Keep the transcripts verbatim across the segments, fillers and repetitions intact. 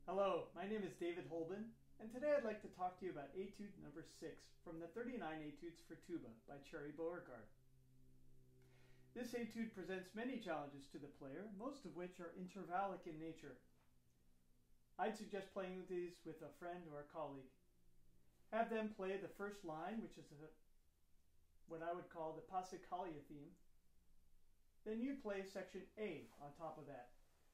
Hello, my name is David Holben, and today I'd like to talk to you about Etude number six from the thirty-nine Etudes for Tuba by Beauregard. This etude presents many challenges to the player, most of which are intervallic in nature. I'd suggest playing with these with a friend or a colleague. Have them play the first line, which is a, what I would call the Passacaglia theme. Then you play section A on top of that.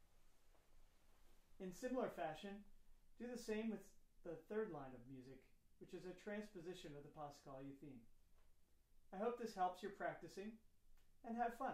In similar fashion, do the same with the third line of music, which is a transposition of the Passacaglia theme. I hope this helps your practicing, and have fun.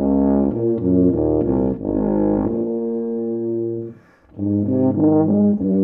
Mm-hmm.